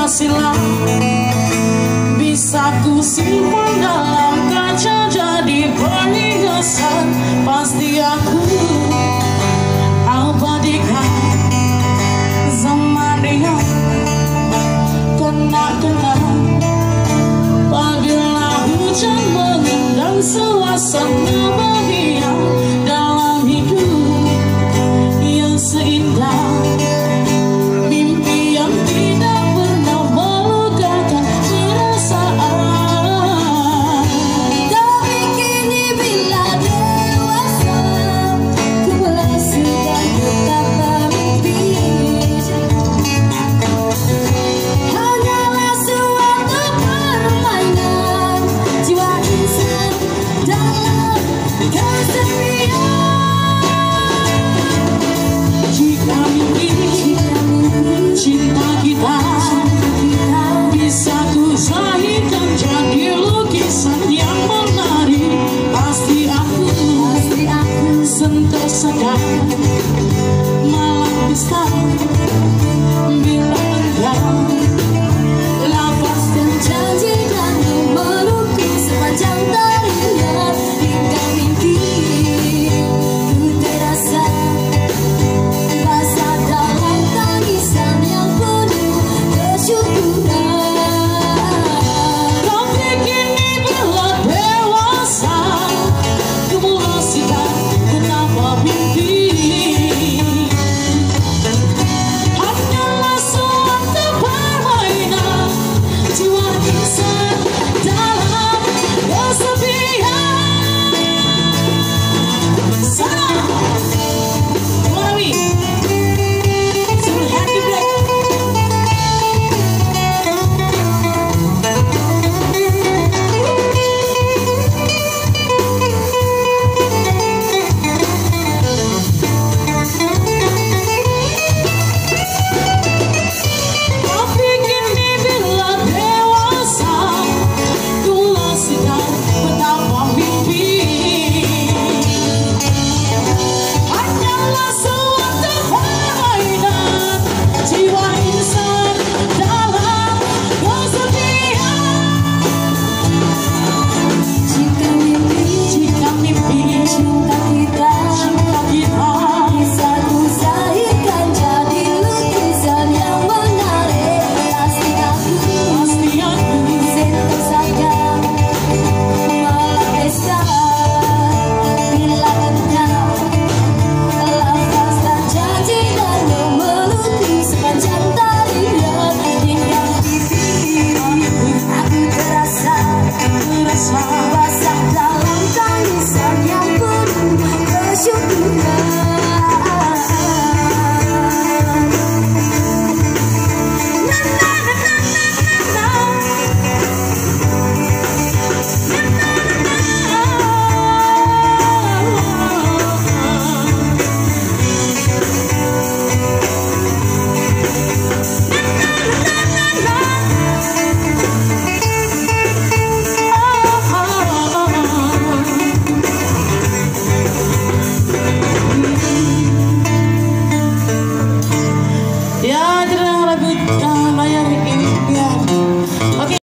silam bisa ku simpan dalam kaca jadi perhiasan. Pasti aku abadikan zaman yang kenang-kenang. Bila hujan mengundang suasana bahagia dalam hidup yang seindah mimpi yang tidak pernah melukakan perasaan. Tapi kini bila dewasa ku sudah betapa mimpi hanyalah suatu permainan jiwa insan dalam kesendirian. Jika mimpi cinta kita bisa ku zahirkan jadi lukisan yang menarik, pasti aku sentuh sadar